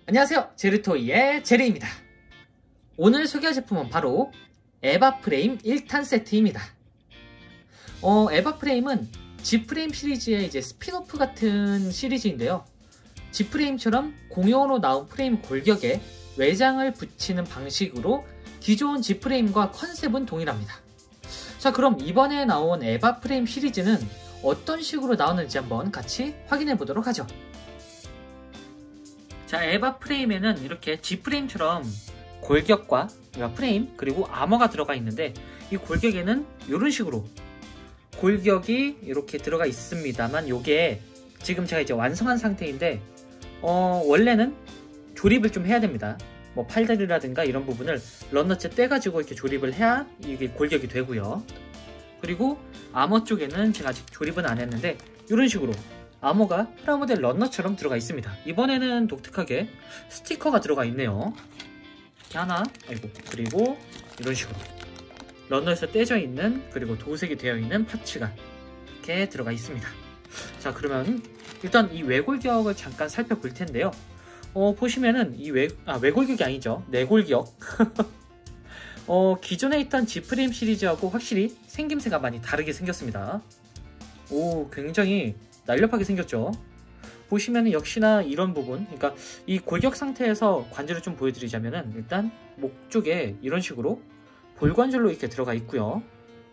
안녕하세요, 제르토이의 제르입니다. 오늘 소개할 제품은 바로 에바프레임 1탄 세트입니다. 에바프레임은 G프레임 시리즈의 이제 스핀오프 같은 시리즈인데요. G프레임처럼 공용으로 나온 프레임 골격에 외장을 붙이는 방식으로 기존 G프레임과 컨셉은 동일합니다. 자, 그럼 이번에 나온 에바프레임 시리즈는 어떤 식으로 나오는지 한번 같이 확인해 보도록 하죠. 자, 에바프레임에는 이렇게 G프레임처럼 골격과 프레임 그리고 아머가 들어가 있는데, 이 골격에는 이런 식으로 골격이 이렇게 들어가 있습니다만, 요게 지금 제가 이제 완성한 상태인데 원래는 조립을 좀 해야 됩니다. 뭐 팔다리라든가 이런 부분을 런너째 떼가지고 이렇게 조립을 해야 이게 골격이 되고요. 그리고 아머 쪽에는 제가 아직 조립은 안 했는데 이런 식으로 아머가 프라모델 런너처럼 들어가 있습니다. 이번에는 독특하게 스티커가 들어가 있네요. 이렇게 하나, 그리고 이런 식으로 런너에서 떼져 있는, 그리고 도색이 되어 있는 파츠가 이렇게 들어가 있습니다. 자, 그러면 일단 이 외골격을 잠깐 살펴볼 텐데요. 보시면은 이 외골격이 아니죠, 내골격. 기존에 있던 G프레임 시리즈하고 확실히 생김새가 많이 다르게 생겼습니다. 오, 굉장히 날렵하게 생겼죠. 보시면은 역시나 이런 부분, 그러니까 이 골격 상태에서 관절을 좀 보여드리자면은, 일단 목 쪽에 이런 식으로 볼관절로 이렇게 들어가 있고요.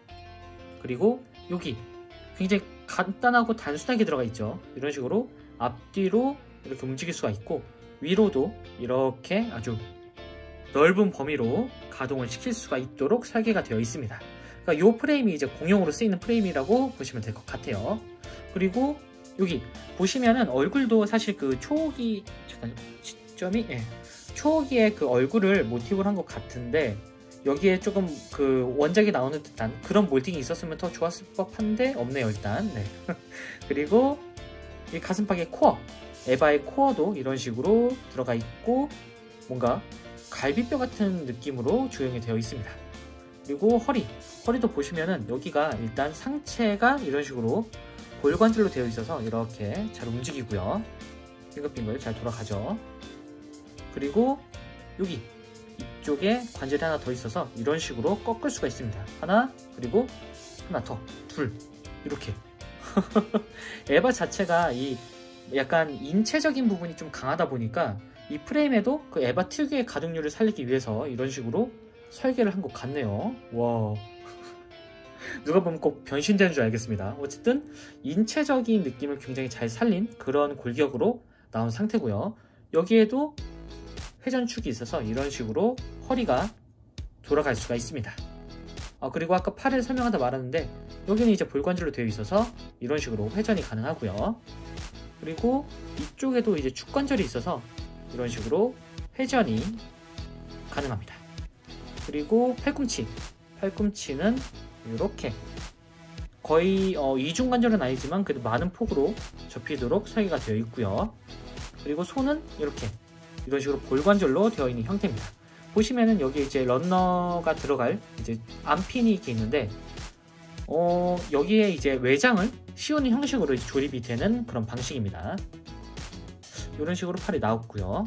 그리고 여기 굉장히 간단하고 단순하게 들어가 있죠. 이런 식으로 앞뒤로 이렇게 움직일 수가 있고, 위로도 이렇게 아주 넓은 범위로 가동을 시킬 수가 있도록 설계가 되어 있습니다. 그러니까 이 프레임이 이제 공용으로 쓰이는 프레임이라고 보시면 될 것 같아요. 그리고 여기 보시면은 얼굴도 사실 그 초호기, 잠깐 시점이, 초호기의 그 얼굴을 모티브로 한 것 같은데, 여기에 조금 그 원작이 나오는 듯한 그런 몰딩이 있었으면 더 좋았을 법한데 없네요, 일단. 네. 그리고 이 가슴팍의 코어, 에바의 코어도 이런 식으로 들어가 있고, 뭔가 갈비뼈 같은 느낌으로 조형이 되어 있습니다. 그리고 허리도 보시면은 여기가 일단 상체가 이런 식으로 골관절로 되어 있어서 이렇게 잘 움직이고요. 빙글빙글 잘 돌아가죠. 그리고 여기 이쪽에 관절이 하나 더 있어서 이런 식으로 꺾을 수가 있습니다. 하나, 그리고 하나 더, 둘, 이렇게. 에바 자체가 이 약간 인체적인 부분이 좀 강하다 보니까 이 프레임에도 그 에바 특유의 가동률을 살리기 위해서 이런 식으로 설계를 한 것 같네요. 와, 누가 보면 꼭 변신되는 줄 알겠습니다. 어쨌든 인체적인 느낌을 굉장히 잘 살린 그런 골격으로 나온 상태고요. 여기에도 회전축이 있어서 이런 식으로 허리가 돌아갈 수가 있습니다. 그리고 아까 팔을 설명하다 말았는데, 여기는 이제 볼관절로 되어 있어서 이런 식으로 회전이 가능하고요. 그리고 이쪽에도 이제 축관절이 있어서 이런 식으로 회전이 가능합니다. 그리고 팔꿈치는 이렇게 거의 이중관절은 아니지만 그래도 많은 폭으로 접히도록 설계가 되어 있고요. 그리고 손은 이런 식으로 볼관절로 되어 있는 형태입니다. 보시면은 여기 이제 런너가 들어갈 이제 안핀이 이렇게 있는데, 여기에 이제 외장을 씌우는 형식으로 이제 조립이 되는 그런 방식입니다. 이런 식으로 팔이 나왔고요.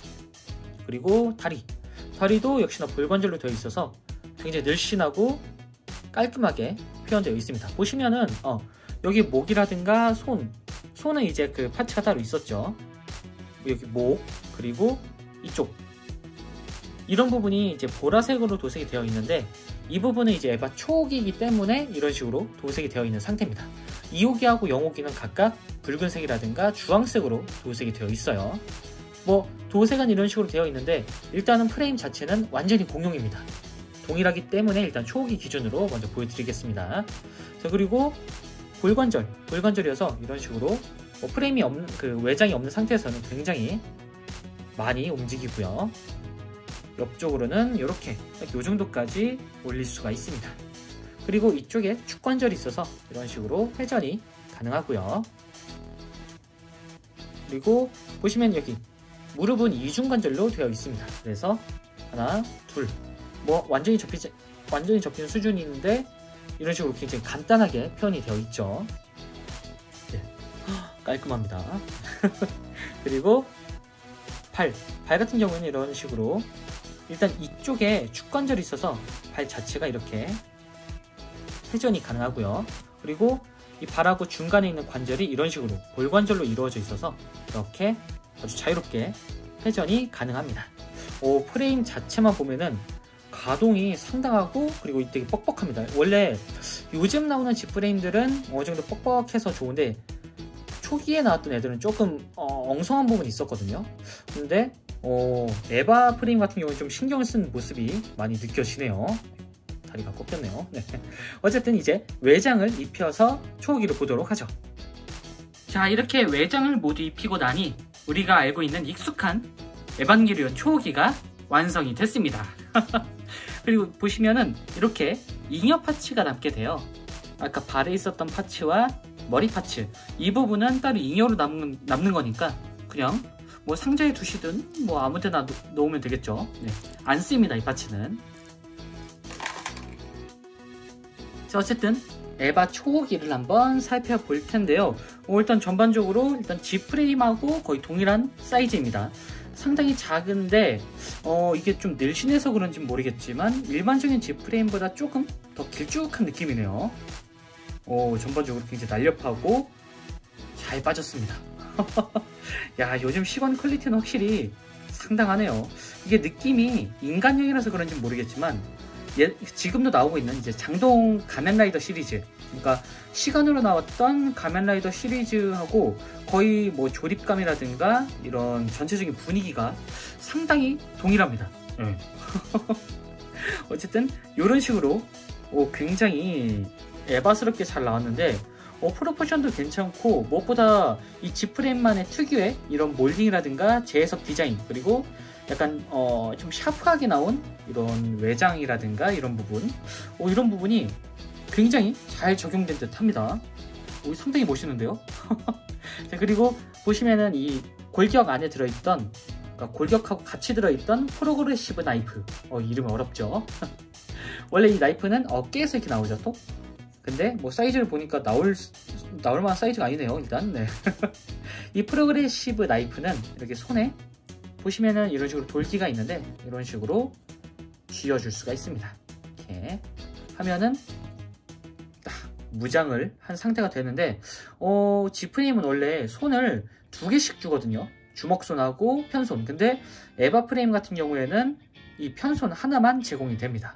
그리고 다리도 역시나 볼관절로 되어 있어서 굉장히 늘씬하고 깔끔하게 표현되어 있습니다. 보시면은 여기 목이라든가 손은 이제 그 파츠가 따로 있었죠. 여기 목, 그리고 이쪽 이런 부분이 이제 보라색으로 도색이 되어 있는데, 이 부분은 이제 에바 초호기이기 때문에 이런 식으로 도색이 되어 있는 상태입니다. 2호기하고 0호기는 각각 붉은색이라든가 주황색으로 도색이 되어 있어요. 뭐 도색은 이런 식으로 되어 있는데, 일단은 프레임 자체는 완전히 공용입니다. 동일하기 때문에 일단 초호기 기준으로 먼저 보여드리겠습니다. 자, 그리고 볼관절이어서 이런 식으로 프레임이 없는, 그 외장이 없는 상태에서는 굉장히 많이 움직이고요. 옆쪽으로는 이렇게 딱 요 정도까지 올릴 수가 있습니다. 그리고 이쪽에 축관절이 있어서 이런 식으로 회전이 가능하고요. 그리고 보시면 여기 무릎은 이중관절로 되어 있습니다. 그래서 하나, 둘, 뭐 완전히 접히는 수준인데 이런 식으로 굉장히 간단하게 표현이 되어 있죠. 네. 깔끔합니다. 그리고 발 같은 경우에는 이런 식으로 일단 이쪽에 축관절이 있어서 발 자체가 이렇게 회전이 가능하고요. 그리고 이 발하고 중간에 있는 관절이 이런 식으로 볼관절로 이루어져 있어서 이렇게 아주 자유롭게 회전이 가능합니다. 프레임 자체만 보면은 가동이 상당하고 그리고 되게 뻑뻑합니다. 원래 요즘 나오는 집 프레임들은 어느 정도 뻑뻑해서 좋은데 초기에 나왔던 애들은 조금 엉성한 부분이 있었거든요. 근데 에바 프레임 같은 경우는 좀 신경을 쓴 모습이 많이 느껴지네요. 다리가 꺾였네요. 네. 어쨌든 이제 외장을 입혀서 초호기를 보도록 하죠. 자, 이렇게 외장을 모두 입히고 나니 우리가 알고 있는 익숙한 에반게리온 초호기가 완성이 됐습니다. 그리고 보시면은 이렇게 잉여 파츠가 남게 돼요. 아까 발에 있었던 파츠와 머리 파츠, 이 부분은 따로 잉여로 남는 거니까 그냥 뭐 상자에 두시든 뭐 아무 데나 놓으면 되겠죠. 네. 안 씁니다, 이 파츠는. 자, 어쨌든 에바 초호기를 한번 살펴볼 텐데요. 일단 전반적으로 일단 G 프레임하고 거의 동일한 사이즈입니다. 상당히 작은데 이게 좀 늘씬해서 그런지 모르겠지만 일반적인 G 프레임보다 조금 더 길쭉한 느낌이네요. 전반적으로 굉장히 날렵하고 잘 빠졌습니다. 야, 요즘 시건 퀄리티는 확실히 상당하네요. 이게 느낌이 인간형이라서 그런지 모르겠지만 지금도 나오고 있는 이제 장동 가면라이더 시리즈, 그러니까 시간으로 나왔던 가면라이더 시리즈하고 거의 뭐 조립감이라든가 이런 전체적인 분위기가 상당히 동일합니다. 네. 어쨌든 이런 식으로 굉장히 에바스럽게 잘 나왔는데 프로포션도 괜찮고 무엇보다 이 G프레임만의 특유의 이런 몰딩이라든가 재해석 디자인, 그리고 약간 좀 샤프하게 나온 이런 외장이라든가 이런 부분, 이런 부분이 굉장히 잘 적용된 듯 합니다. 상당히 멋있는데요. 자, 그리고 보시면은 이 골격 안에 들어있던, 그러니까 골격하고 같이 들어있던 프로그레시브 나이프, 이름이 어렵죠. 원래 이 나이프는 어깨에서 이렇게 나오죠, 또. 근데 뭐 사이즈를 보니까 나올 만한 사이즈가 아니네요, 일단. 네. 이 프로그레시브 나이프는 이렇게 손에 보시면은 이런 식으로 돌기가 있는데 이런 식으로 쥐어줄 수가 있습니다. 이렇게 하면은 딱 무장을 한 상태가 되는데 G프레임은 원래 손을 2개씩 주거든요. 주먹손하고 편손. 근데 에바 프레임 같은 경우에는 이 편손 하나만 제공이 됩니다.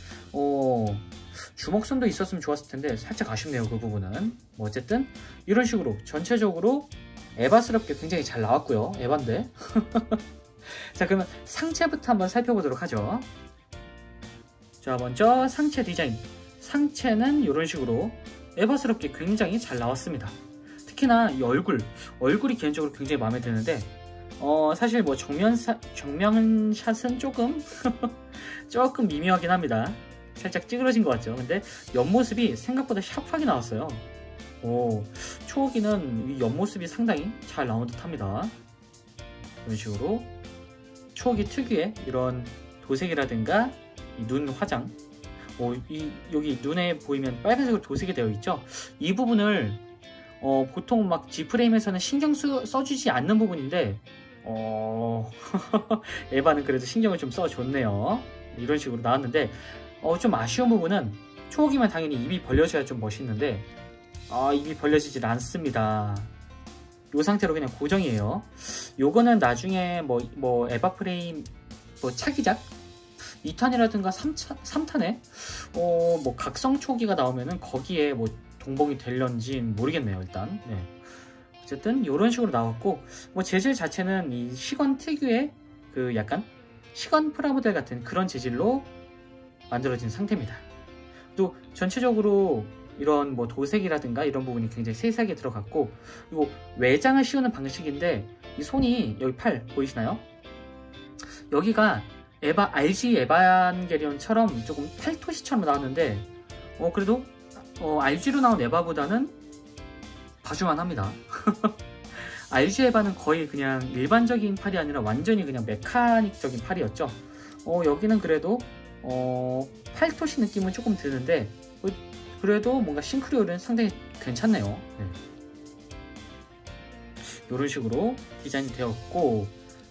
주먹손도 있었으면 좋았을 텐데 살짝 아쉽네요, 그 부분은. 뭐 어쨌든 이런 식으로 전체적으로 에바스럽게 굉장히 잘 나왔고요. 에반데. 자, 그러면 상체부터 한번 살펴보도록 하죠. 자, 먼저 상체 디자인. 상체는 이런 식으로 에바스럽게 굉장히 잘 나왔습니다. 특히나 이 얼굴이 개인적으로 굉장히 마음에 드는데 사실 뭐 정면샷은 조금 조금 미묘하긴 합니다. 살짝 찌그러진 것 같죠. 근데 옆모습이 생각보다 샤프하게 나왔어요. 초호기는 이 옆모습이 상당히 잘 나온 듯 합니다. 이런 식으로 초호기 특유의 이런 도색이라든가 이 눈 화장, 여기 눈에 보이면 빨간색으로 도색이 되어 있죠. 이 부분을 보통 막 G프레임에서는 신경 써주지 않는 부분인데 에바는 그래도 신경을 좀 써줬네요. 이런 식으로 나왔는데 좀 아쉬운 부분은 초호기만 당연히 입이 벌려져야 좀 멋있는데 입이 벌려지질 않습니다. 이 상태로 그냥 고정이에요. 요거는 나중에 뭐 에바 프레임 뭐 차기작 2탄이라든가 3탄에 뭐 각성 초호기가 나오면은 거기에 뭐 동봉이 될런지 모르겠네요, 일단. 네. 어쨌든 이런 식으로 나왔고, 뭐 재질 자체는 이 시건 특유의 그 약간 시건 프라모델 같은 그런 재질로 만들어진 상태입니다. 또 전체적으로 이런 뭐 도색이라든가 이런 부분이 굉장히 세세하게 들어갔고, 그리고 외장을 씌우는 방식인데 이 손이 여기 팔 보이시나요? 여기가 RG 에반게리온처럼 조금 팔토시처럼 나왔는데 그래도 RG로 나온 에바보다는 봐줄만 합니다. RG 에바는 거의 그냥 일반적인 팔이 아니라 완전히 그냥 메카닉적인 팔이었죠. 여기는 그래도 팔토시 느낌은 조금 드는데 그래도 뭔가 싱크리율은 상당히 괜찮네요. 네. 이런 식으로 디자인이 되었고,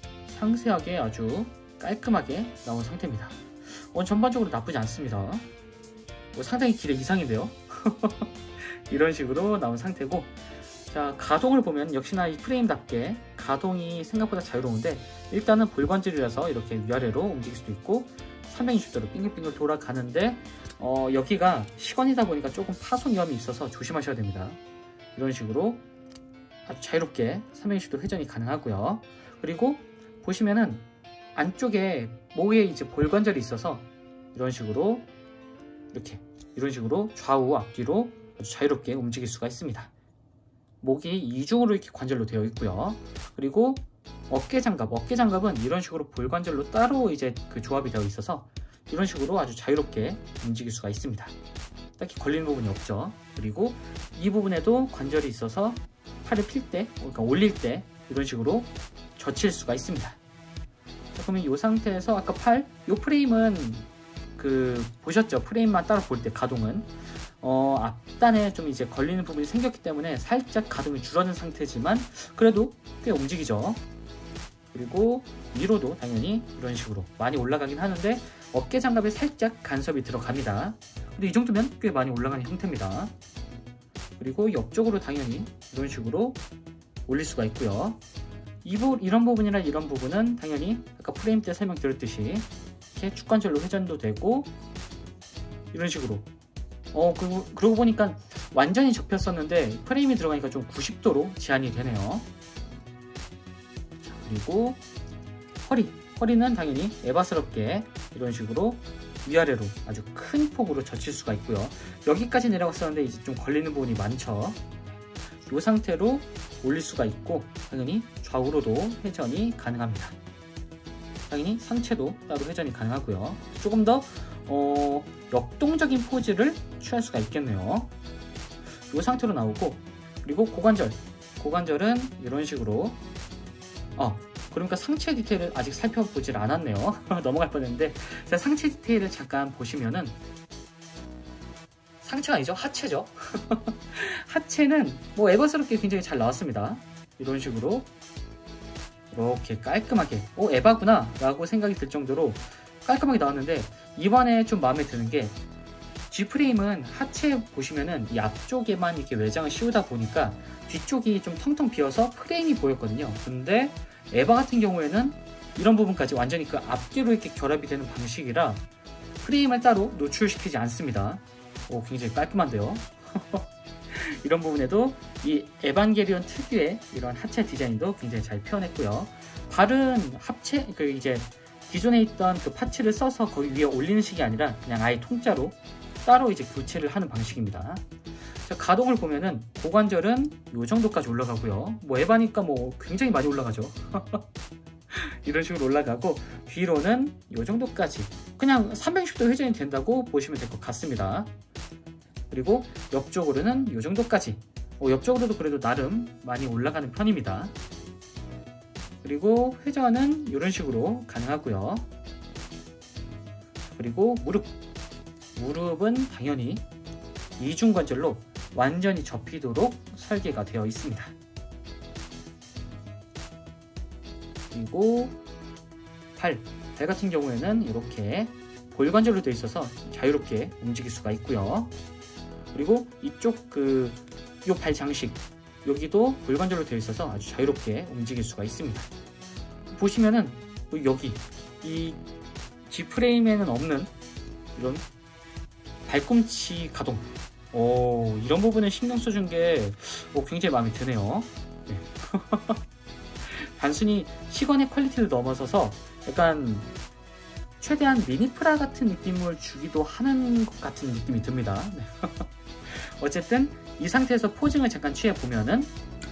상세하게 아주 깔끔하게 나온 상태입니다. 전반적으로 나쁘지 않습니다. 상당히 기대 이상인데요. 이런 식으로 나온 상태고, 자, 가동을 보면 역시나 이 프레임답게 가동이 생각보다 자유로운데, 일단은 볼관절이라서 이렇게 위아래로 움직일 수도 있고 360도로 빙글빙글 돌아가는데, 여기가 시건이다 보니까 조금 파손 위험이 있어서 조심하셔야 됩니다. 이런 식으로 아주 자유롭게 360도 회전이 가능하고요. 그리고 보시면은 안쪽에 목에 이제 볼관절이 있어서 이런 식으로 이런 식으로 좌우 앞뒤로 아주 자유롭게 움직일 수가 있습니다. 목이 이중으로 이렇게 관절로 되어 있고요. 그리고 어깨장갑은 이런 식으로 볼관절로 따로 이제 그 조합이 되어 있어서 이런 식으로 아주 자유롭게 움직일 수가 있습니다. 딱히 걸리는 부분이 없죠. 그리고 이 부분에도 관절이 있어서 팔을 필 때, 그러니까 올릴 때 이런 식으로 젖힐 수가 있습니다. 자, 그러면 이 상태에서 아까 이 프레임은 보셨죠? 프레임만 따로 볼 때 가동은 앞단에 좀 이제 걸리는 부분이 생겼기 때문에 살짝 가동이 줄어든 상태지만 그래도 꽤 움직이죠. 그리고 위로도 당연히 이런 식으로 많이 올라가긴 하는데 어깨 장갑에 살짝 간섭이 들어갑니다. 근데 이 정도면 꽤 많이 올라가는 형태입니다. 그리고 옆쪽으로 당연히 이런 식으로 올릴 수가 있고요. 이런 부분이나 이런 부분은 당연히 아까 프레임 때 설명드렸듯이 이렇게 축관절로 회전도 되고 이런 식으로 그러고 보니까 완전히 접혔었는데 프레임이 들어가니까 좀 90도로 제한이 되네요. 자, 그리고 허리는 당연히 에바스럽게 이런 식으로 위아래로 아주 큰 폭으로 젖힐 수가 있고요. 여기까지 내려갔었는데 이제 좀 걸리는 부분이 많죠. 이 상태로 올릴 수가 있고 당연히 좌우로도 회전이 가능합니다. 당연히 상체도 따로 회전이 가능하고요. 조금 더 역동적인 포즈를 취할 수가 있겠네요. 이 상태로 나오고, 그리고 고관절은 이런 식으로 그러니까 상체 디테일을 아직 살펴보질 않았네요. 넘어갈 뻔했는데, 자, 상체 디테일을 잠깐 보시면은 상체가 아니죠, 하체죠. 하체는 뭐 에바스럽게 굉장히 잘 나왔습니다. 이런 식으로 이렇게 깔끔하게 에바구나 라고 생각이 들 정도로 깔끔하게 나왔는데, 이번에 좀 마음에 드는 게 G프레임은 하체 보시면은 이 앞쪽에만 이렇게 외장을 씌우다 보니까 뒤쪽이 좀 텅텅 비어서 프레임이 보였거든요. 근데 에바 같은 경우에는 이런 부분까지 완전히 그 앞뒤로 이렇게 결합이 되는 방식이라 프레임을 따로 노출시키지 않습니다. 굉장히 깔끔한데요. 이런 부분에도 이 에반게리온 특유의 이런 하체 디자인도 굉장히 잘 표현했고요. 발은 이제 기존에 있던 그 파츠를 써서 거기 위에 올리는 식이 아니라 그냥 아예 통짜로 따로 이제 교체를 하는 방식입니다. 자, 가동을 보면은 고관절은 이 정도까지 올라가고요. 에바니까 굉장히 많이 올라가죠. 이런 식으로 올라가고, 뒤로는 이 정도까지 그냥 360도 회전이 된다고 보시면 될 것 같습니다. 그리고 옆쪽으로는 이 정도까지, 옆쪽으로도 그래도 나름 많이 올라가는 편입니다. 그리고 회전은 이런 식으로 가능하고요. 그리고 무릎은 당연히 이중관절로 완전히 접히도록 설계가 되어 있습니다. 그리고 발 같은 경우에는 이렇게 볼관절로 되어 있어서 자유롭게 움직일 수가 있고요. 그리고 이쪽 이 발 장식 여기도 볼관절로 되어 있어서 아주 자유롭게 움직일 수가 있습니다. 보시면은 여기 이 G프레임에는 없는 이런 발꿈치 가동, 이런 부분에 신경 써준 게 굉장히 마음에 드네요. 네. 단순히 시건의 퀄리티를 넘어서서 약간 최대한 미니프라 같은 느낌을 주기도 하는 것 같은 느낌이 듭니다. 네. 어쨌든 이 상태에서 포징을 잠깐 취해보면은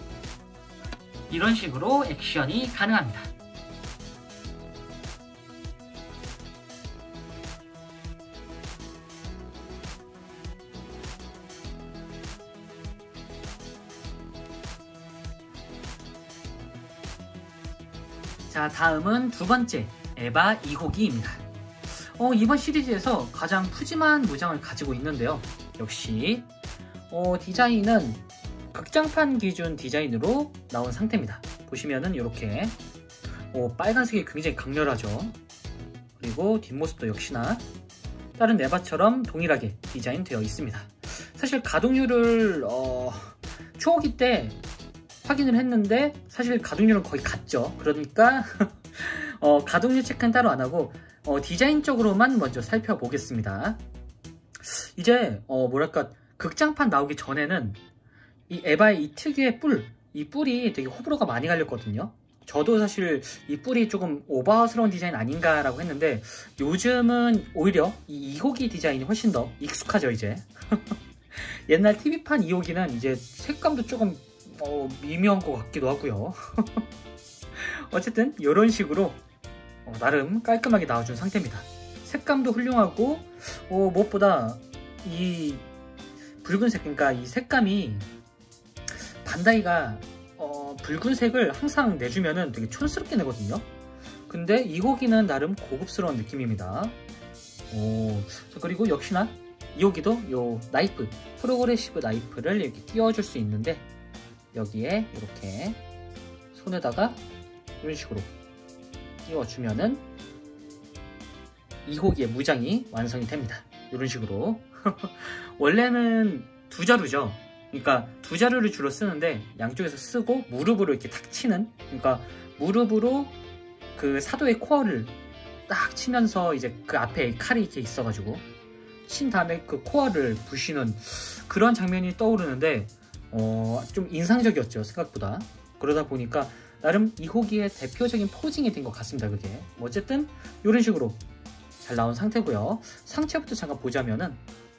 이런 식으로 액션이 가능합니다. 자, 다음은 두 번째 에바 2호기입니다. 이번 시리즈에서 가장 푸짐한 무장을 가지고 있는데요. 역시 디자인은 극장판 기준 디자인으로 나온 상태입니다. 보시면은 이렇게 빨간색이 굉장히 강렬하죠. 그리고 뒷모습도 역시나 다른 에바처럼 동일하게 디자인되어 있습니다. 사실 가동률을 초호기 때 확인을 했는데 사실 가동률은 거의 같죠. 그러니까 가동률 체크는 따로 안하고 디자인적으로만 먼저 살펴보겠습니다. 이제 뭐랄까 극장판 나오기 전에는 이 에바의 이 특유의 이 뿔이 되게 호불호가 많이 갈렸거든요. 저도 사실 이 뿔이 조금 오버스러운 디자인 아닌가 라고 했는데 요즘은 오히려 이 2호기 디자인이 훨씬 더 익숙하죠 이제. 옛날 TV판 2호기는 이제 색감도 조금 미묘한 것 같기도 하고요. 어쨌든 이런 식으로 나름 깔끔하게 나와준 상태입니다. 색감도 훌륭하고 무엇보다 이 붉은색, 그러니까 이 색감이 반다이가 붉은색을 항상 내주면은 되게 촌스럽게 내거든요. 근데 2호기는 나름 고급스러운 느낌입니다. 그리고 역시나 2호기도 요 나이프, 프로그레시브 나이프를 이렇게 끼워줄 수 있는데 여기에 이렇게 손에다가 이런 식으로 끼워주면은 2호기의 무장이 완성이 됩니다. 이런 식으로. 원래는 두 자루죠. 그러니까 두 자루를 주로 쓰는데 양쪽에서 쓰고 무릎으로 이렇게 탁 치는, 그러니까 무릎으로 그 사도의 코어를 딱 치면서 이제 그 앞에 칼이 이렇게 있어가지고 친 다음에 그 코어를 부시는 그런 장면이 떠오르는데 좀 인상적이었죠 생각보다. 그러다 보니까 나름 2호기의 대표적인 포징이 된 것 같습니다. 그게 어쨌든 이런 식으로 잘 나온 상태고요. 상체부터 잠깐 보자면은,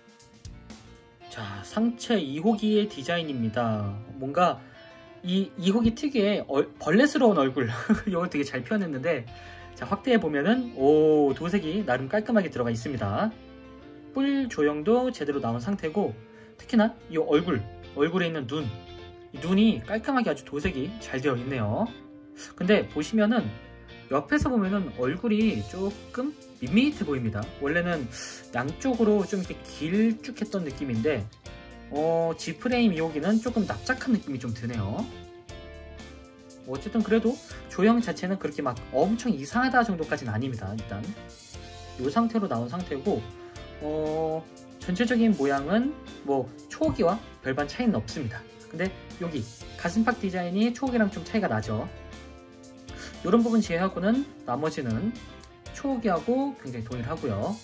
자, 상체 2호기의 디자인입니다. 뭔가 이 2호기 특유의 벌레스러운 얼굴 이걸 되게 잘 표현했는데, 자, 확대해 보면은 도색이 나름 깔끔하게 들어가 있습니다. 뿔 조형도 제대로 나온 상태고, 특히나 이 얼굴에 있는 이 눈이 깔끔하게 아주 도색이 잘 되어 있네요. 근데 보시면은 옆에서 보면은 얼굴이 조금 밋밋해 보입니다. 원래는 양쪽으로 좀 이렇게 길쭉했던 느낌인데 G프레임 2호기는 조금 납작한 느낌이 좀 드네요. 어쨌든 그래도 조형 자체는 그렇게 막 엄청 이상하다 정도까지는 아닙니다. 일단 이 상태로 나온 상태고 전체적인 모양은 뭐 초호기와 별반 차이는 없습니다. 근데 여기 가슴팍 디자인이 초호기랑 좀 차이가 나죠. 이런 부분 제외하고는 나머지는 초호기하고 굉장히 동일하고요.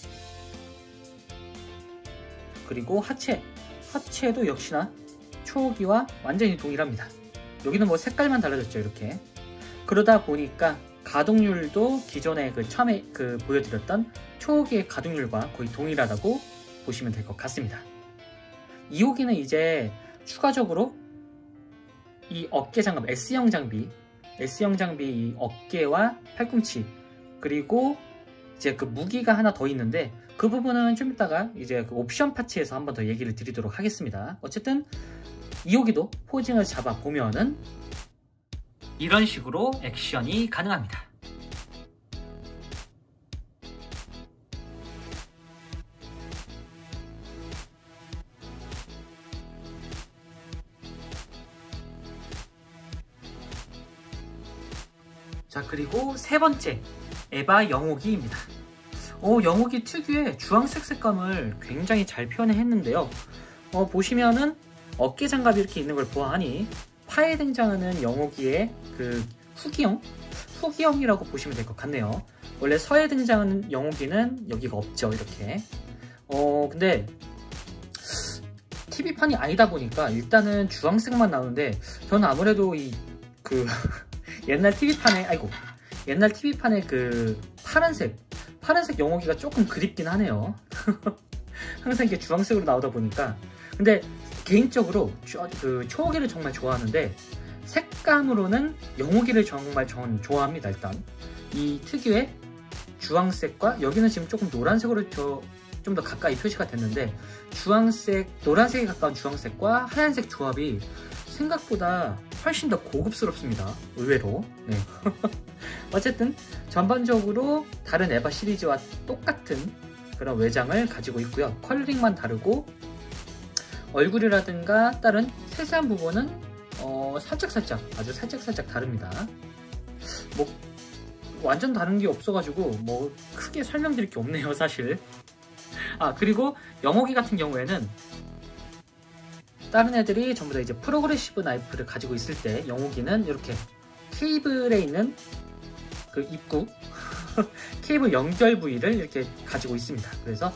그리고 하체도 역시나 초호기와 완전히 동일합니다. 여기는 뭐 색깔만 달라졌죠, 이렇게. 그러다 보니까 가동률도 기존에 처음에 보여드렸던 초호기의 가동률과 거의 동일하다고 보시면 될 것 같습니다. 2호기는 이제 추가적으로 이 어깨 장갑, S형 장비 이 어깨와 팔꿈치, 그리고 이제 그 무기가 하나 더 있는데 그 부분은 좀 이따가 이제 그 옵션 파츠에서 한번 더 얘기를 드리도록 하겠습니다. 어쨌든 2호기도 포징을 잡아 보면은 이런 식으로 액션이 가능합니다. 자, 그리고 세 번째, 에바 0호기입니다. 0호기 특유의 주황색 색감을 굉장히 잘 표현했는데요. 보시면은 어깨 장갑이 이렇게 있는 걸 보아하니 파에 등장하는 0호기의 그 후기형이라고 보시면 될 것 같네요. 원래 서에 등장하는 0호기는 여기가 없죠, 이렇게. 근데 TV판이 아니다 보니까 일단은 주황색만 나오는데 저는 아무래도 옛날 TV판의 그 파란색 0호기가 조금 그립긴 하네요. 항상 이렇게 주황색으로 나오다 보니까. 근데 개인적으로 초호기를 정말 좋아하는데 색감으로는 0호기를 정말 전 좋아합니다. 일단 이 특유의 주황색과 여기는 지금 조금 노란색으로 좀 더 가까이 표시가 됐는데 노란색에 가까운 주황색과 하얀색 조합이 생각보다 훨씬 더 고급스럽습니다. 의외로. 네. 어쨌든 전반적으로 다른 에바 시리즈와 똑같은 그런 외장을 가지고 있고요. 컬링만 다르고 얼굴이라든가 다른 세세한 부분은 아주 살짝 다릅니다. 완전 다른 게 없어가지고 뭐 크게 설명드릴 게 없네요 사실. 그리고 영호기 같은 경우에는 다른 애들이 전부 다 이제 프로그레시브 나이프를 가지고 있을 때 영호기는 이렇게 케이블에 있는 그 입구 케이블 연결 부위를 이렇게 가지고 있습니다. 그래서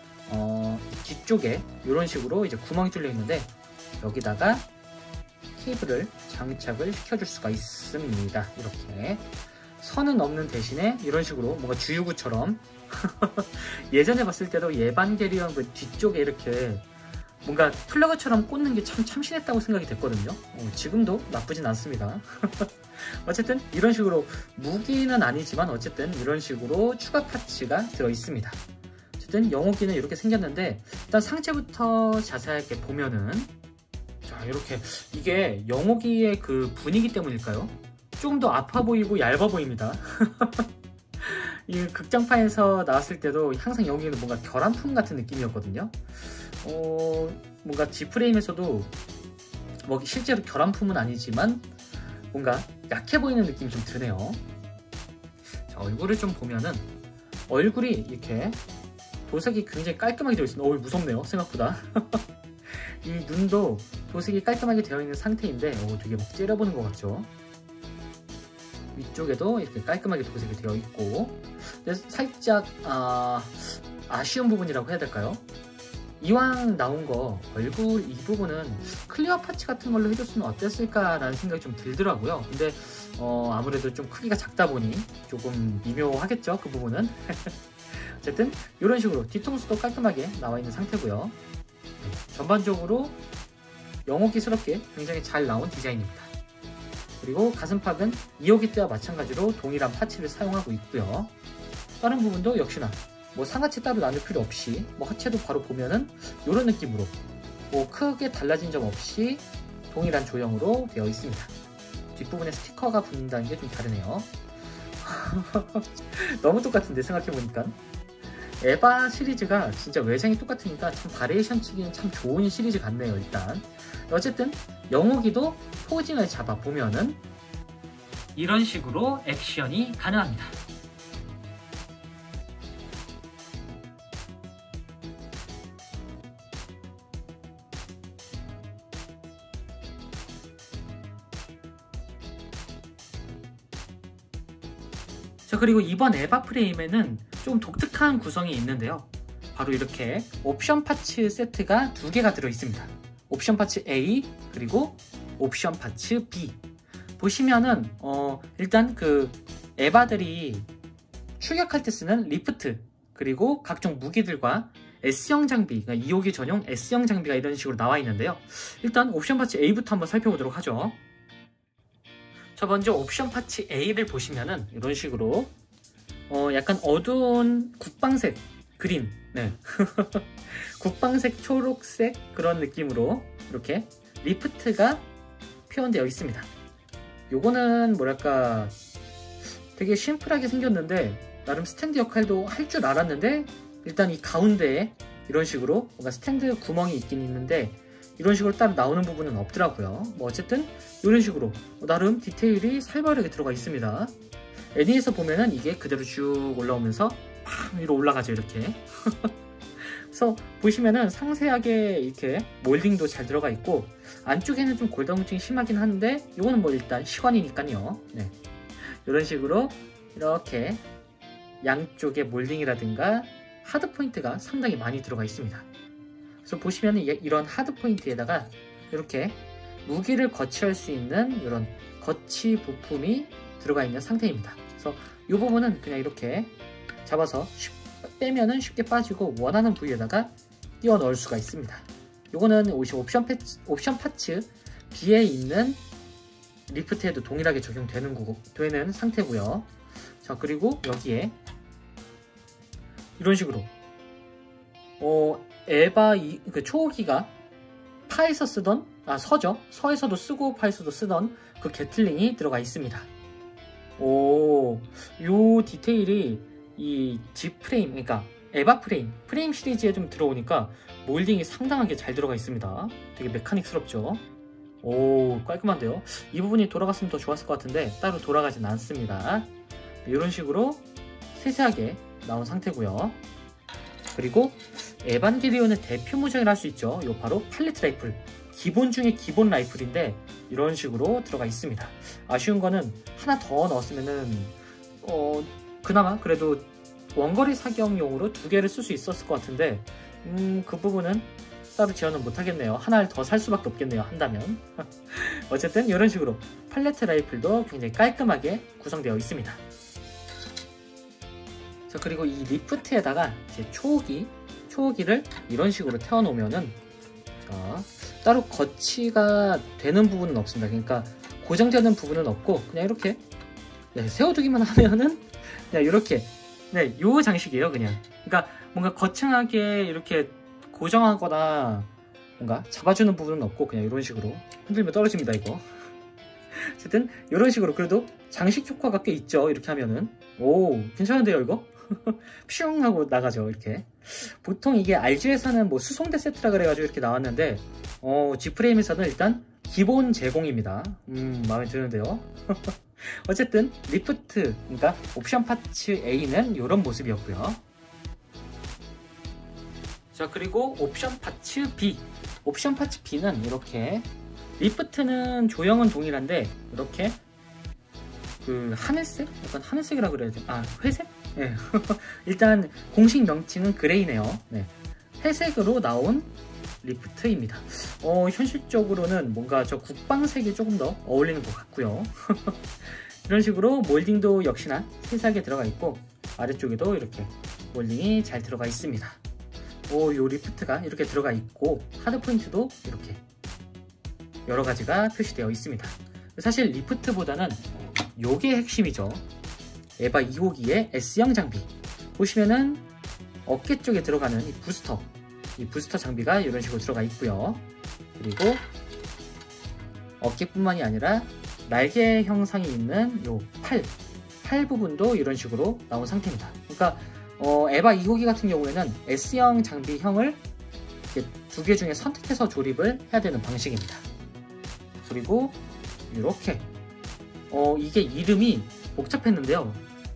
뒤쪽에 이런 식으로 이제 구멍이 뚫려 있는데 여기다가 케이블을 장착을 시켜줄 수가 있습니다. 이렇게 선은 없는 대신에 이런 식으로 뭔가 주유구처럼 예전에 봤을 때도 예반게리온 그 뒤쪽에 이렇게 뭔가 플러그처럼 꽂는 게 참 참신했다고 생각이 됐거든요. 지금도 나쁘진 않습니다. 어쨌든 이런 식으로 무기는 아니지만 어쨌든 이런 식으로 추가 파츠가 들어 있습니다. 어쨌든 영호기는 이렇게 생겼는데 일단 상체부터 자세하게 보면은 자 이렇게 이게 영호기의 그 분위기 때문일까요? 조금 더 아파 보이고 얇아 보입니다. 이 극장판에서 나왔을 때도 항상 영호기는 뭔가 결함품 같은 느낌이었거든요. 뭔가 G프레임에서도 뭐 실제로 결함품은 아니지만 뭔가 약해 보이는 느낌이 좀 드네요. 자, 얼굴을 좀 보면은 얼굴이 이렇게 도색이 굉장히 깔끔하게 되어 있습니다. 무섭네요 생각보다. 이 눈도 도색이 깔끔하게 되어 있는 상태인데 되게 막 째려보는 것 같죠. 위쪽에도 이렇게 깔끔하게 도색이 되어 있고 근데 살짝 아쉬운 부분이라고 해야 될까요? 이왕 나온 거 얼굴 이 부분은 클리어 파츠 같은 걸로 해줬으면 어땠을까라는 생각이 좀 들더라고요. 근데 아무래도 좀 크기가 작다 보니 조금 미묘하겠죠 그 부분은. 어쨌든 이런 식으로 뒤통수도 깔끔하게 나와 있는 상태고요. 전반적으로 영호기스럽게 굉장히 잘 나온 디자인입니다. 그리고 가슴팍은 2호기 때와 마찬가지로 동일한 파츠를 사용하고 있고요. 다른 부분도 역시나 뭐 상하체 따로 나눌 필요 없이 뭐 하체도 바로 보면은 이런 느낌으로 뭐 크게 달라진 점 없이 동일한 조형으로 되어 있습니다. 뒷부분에 스티커가 붙는다는 게 좀 다르네요. 너무 똑같은데 생각해보니까 에바 시리즈가 진짜 외장이 똑같으니까 참 바리에이션 치기는 참 좋은 시리즈 같네요. 일단 어쨌든 영호기도 포징을 잡아 보면은 이런 식으로 액션이 가능합니다. 자, 그리고 이번 에바 프레임에는 좀 독특한 구성이 있는데요. 바로 이렇게 옵션 파츠 세트가 2개가 들어있습니다. 옵션 파츠 A 그리고 옵션 파츠 B. 보시면은 일단 그 에바들이 출격할 때 쓰는 리프트 그리고 각종 무기들과 S형 장비, 그러니까 2호기 전용 S형 장비가 이런 식으로 나와 있는데요. 일단 옵션 파츠 A부터 한번 살펴보도록 하죠. 자, 먼저 옵션 파츠 A를 보시면은 이런 식으로 약간 어두운 국방색 그린, 네. 국방색 초록색 그런 느낌으로 이렇게 리프트가 표현되어 있습니다. 요거는 뭐랄까 되게 심플하게 생겼는데 나름 스탠드 역할도 할 줄 알았는데 일단 이 가운데에 이런 식으로 뭔가 스탠드 구멍이 있긴 있는데 이런 식으로 따로 나오는 부분은 없더라고요. 뭐 어쨌든 이런 식으로 나름 디테일이 살벌하게 들어가 있습니다. 애니에서 보면은 이게 그대로 쭉 올라오면서 팍 위로 올라가죠 이렇게. 그래서 보시면은 상세하게 이렇게 몰딩도 잘 들어가 있고 안쪽에는 좀 골다공증이 심하긴 한데 이거는 뭐 일단 시관이니까요. 네. 이런 식으로 이렇게 양쪽에 몰딩이라든가 하드 포인트가 상당히 많이 들어가 있습니다. 그래서 보시면은 이런 하드 포인트에다가 이렇게 무기를 거치할 수 있는 이런 거치 부품이 들어가 있는 상태입니다. 그래서 이 부분은 그냥 이렇게 잡아서 빼면은 쉽게 빠지고 원하는 부위에다가 끼워 넣을 수가 있습니다. 요거는 옵션 파츠 B에 있는 리프트에도 동일하게 적용되는 상태고요. 자, 그리고 여기에 이런 식으로 에바 그 초호기가 파에서 쓰던 서에서도 쓰고 파에서도 쓰던 그 게틀링이 들어가 있습니다. 요 디테일이 이 G프레임, 그러니까 에바 프레임 시리즈에 좀 들어오니까 몰딩이 상당하게 잘 들어가 있습니다. 되게 메카닉스럽죠. 깔끔한데요. 이 부분이 돌아갔으면 더 좋았을 것 같은데 따로 돌아가진 않습니다. 이런 식으로 세세하게 나온 상태고요. 그리고 에반게리온의 대표 무장이라 할 수 있죠. 이 바로 팔레트 라이플, 기본 중에 기본 라이플인데 이런 식으로 들어가 있습니다. 아쉬운 거는 하나 더 넣었으면은 그나마 그래도 원거리 사격용으로 2개를 쓸 수 있었을 것 같은데 그 부분은 따로 지원은 못하겠네요. 하나를 더 살 수밖에 없겠네요, 한다면. 어쨌든 이런 식으로 팔레트 라이플도 굉장히 깔끔하게 구성되어 있습니다. 자, 그리고 이 리프트에다가 이제 초호기를 이런 식으로 태워 놓으면은, 자, 따로 거치가 되는 부분은 없습니다. 그러니까 고정되는 부분은 없고 그냥 이렇게 세워두기만 하면은 그냥 이렇게 요 장식이에요. 그냥. 그러니까 뭔가 거창하게 이렇게 고정하거나 뭔가 잡아주는 부분은 없고 그냥 이런 식으로 흔들면 떨어집니다, 이거. 어쨌든 이런 식으로 그래도 장식 효과가 꽤 있죠. 이렇게 하면은. 오, 괜찮은데요, 이거? 퓨 하고 나가죠, 이렇게. 보통 이게 RG에서는 뭐 수송대 세트라 그래가지고 이렇게 나왔는데 G프레임에서는 일단 기본 제공입니다. 마음에 드는데요. 어쨌든 리프트, 그러니까 옵션 파츠 A는 이런 모습이었고요. 자, 그리고 옵션 파츠 B. 옵션 파츠 B는 이렇게, 리프트는 조형은 동일한데 이렇게 그 하늘색? 약간 하늘색이라 그래야 돼. 회색? 네. 일단 공식 명칭은 그레이네요. 네. 회색으로 나온 리프트입니다. 현실적으로는 뭔가 저 국방색이 조금 더 어울리는 것 같고요. 이런 식으로 몰딩도 역시나 세세하게 들어가 있고 아래쪽에도 이렇게 몰딩이 잘 들어가 있습니다. 요 리프트가 이렇게 들어가 있고 하드 포인트도 이렇게 여러 가지가 표시되어 있습니다. 사실 리프트보다는 요게 핵심이죠. 에바 2호기의 S형 장비. 보시면은 어깨 쪽에 들어가는 이 부스터 장비가 이런 식으로 들어가 있고요. 그리고 어깨뿐만이 아니라 날개 형상이 있는 요 팔 부분도 이런 식으로 나온 상태입니다. 그러니까 에바 2호기 같은 경우에는 S형 장비형을 2개 중에 선택해서 조립을 해야 되는 방식입니다. 그리고 이렇게 이게 이름이 복잡했는데요.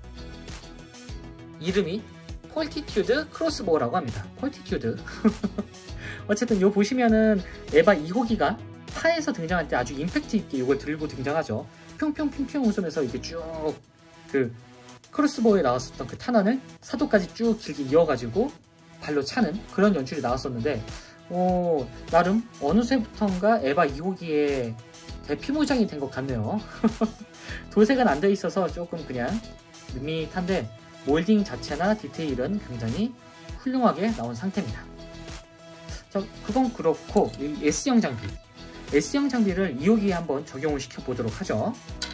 이름이 폴티튜드 크로스보우라고 합니다. 폴티튜드. 어쨌든 요 보시면은 에바 2호기가 파에서 등장할 때 아주 임팩트 있게 이걸 들고 등장하죠. 뿅뿅뿅뿅 웃으면서 이렇게 쭉 그 크로스보우에 나왔었던 그 탄환을 사도까지 쭉 길게 이어가지고 발로 차는 그런 연출이 나왔었는데 나름 어느새부턴가 에바 2호기의 대피무장이 된 것 같네요. 도색은 안 돼 있어서 조금 그냥 밋밋한데 몰딩 자체나 디테일은 굉장히 훌륭하게 나온 상태입니다. 자, 그건 그렇고 이 S형 장비를 2호기에 한번 적용을 시켜보도록 하죠.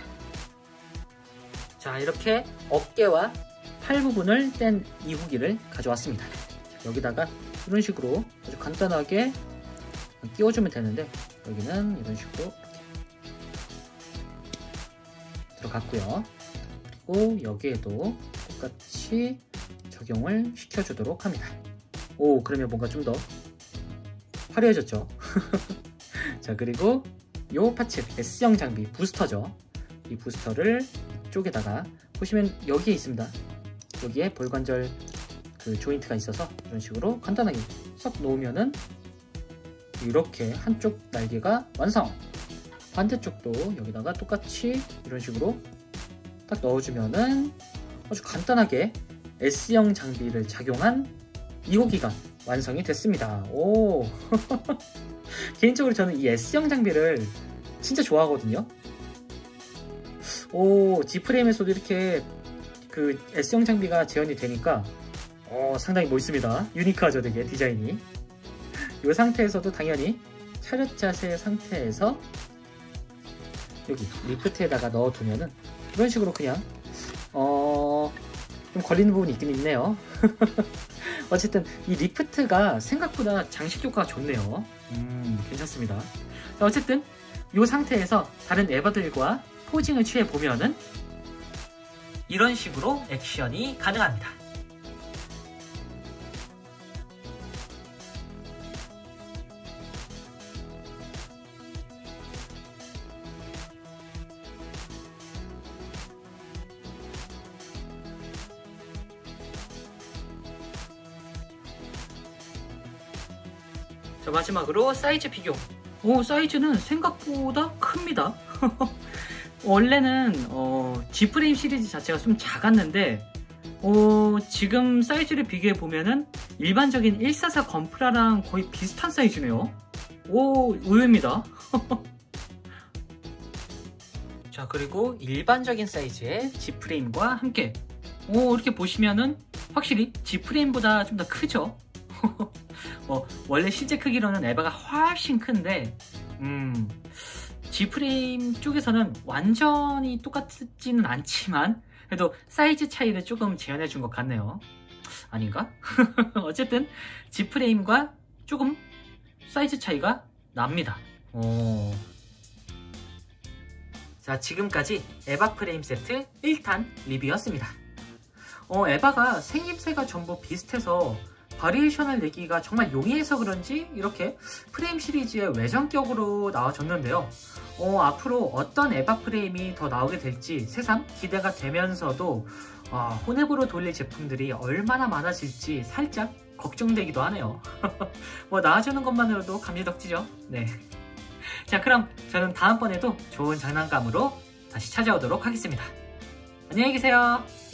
자, 이렇게 어깨와 팔 부분을 뗀 2호기를 가져왔습니다. 자, 여기다가 이런 식으로 아주 간단하게 끼워주면 되는데 여기는 이런 식으로 이렇게 들어갔고요. 그리고 여기에도 똑같이 적용을 시켜주도록 합니다. 그러면 뭔가 좀 더 화려해졌죠. 자, 그리고 요 파츠 S형 장비 부스터죠. 이 부스터를 이쪽에다가 보시면 여기에 있습니다. 여기에 볼관절 그 조인트가 있어서 이런 식으로 간단하게 쏙 놓으면은 이렇게 한쪽 날개가 완성! 반대쪽도 여기다가 똑같이 이런 식으로 딱 넣어주면은 아주 간단하게 S형 장비를 작용한 2호기가 완성이 됐습니다. 개인적으로 저는 이 S형 장비를 진짜 좋아하거든요. G프레임에서도 이렇게 그 S형 장비가 재현이 되니까 상당히 멋있습니다. 유니크하죠, 되게 디자인이. 이 상태에서도 당연히 차렷 자세 상태에서 여기 리프트에다가 넣어두면은 이런 식으로 그냥 좀 걸리는 부분이 있긴 있네요. 어쨌든 이 리프트가 생각보다 장식 효과가 좋네요. 괜찮습니다. 자, 어쨌든 이 상태에서 다른 에바들과 포징을 취해 보면은 이런 식으로 액션이 가능합니다. 자, 마지막으로 사이즈 비교. 오, 사이즈는 생각보다 큽니다. 원래는 G프레임 시리즈 자체가 좀 작았는데 지금 사이즈를 비교해 보면은 일반적인 144 건프라랑 거의 비슷한 사이즈네요. 오, 의외입니다. 자, 그리고 일반적인 사이즈의 G프레임과 함께 이렇게 보시면은 확실히 G프레임보다 좀 더 크죠. 원래 실제 크기로는 에바가 훨씬 큰데 G프레임 쪽에서는 완전히 똑같지는 않지만 그래도 사이즈 차이를 조금 재현해 준 것 같네요. 아닌가? 어쨌든 G프레임과 조금 사이즈 차이가 납니다. 자, 지금까지 에바 프레임 세트 1탄 리뷰였습니다. 에바가 생김새가 전부 비슷해서 바리에이션을 내기가 정말 용이해서 그런지 이렇게 프레임 시리즈의 외전격으로 나와줬는데요. 앞으로 어떤 에바 프레임이 더 나오게 될지 새삼 기대가 되면서도 혼앱으로 돌릴 제품들이 얼마나 많아질지 살짝 걱정되기도 하네요. 뭐 나와주는 것만으로도 감지덕지죠. 네. 자, 그럼 저는 다음번에도 좋은 장난감으로 다시 찾아오도록 하겠습니다. 안녕히 계세요.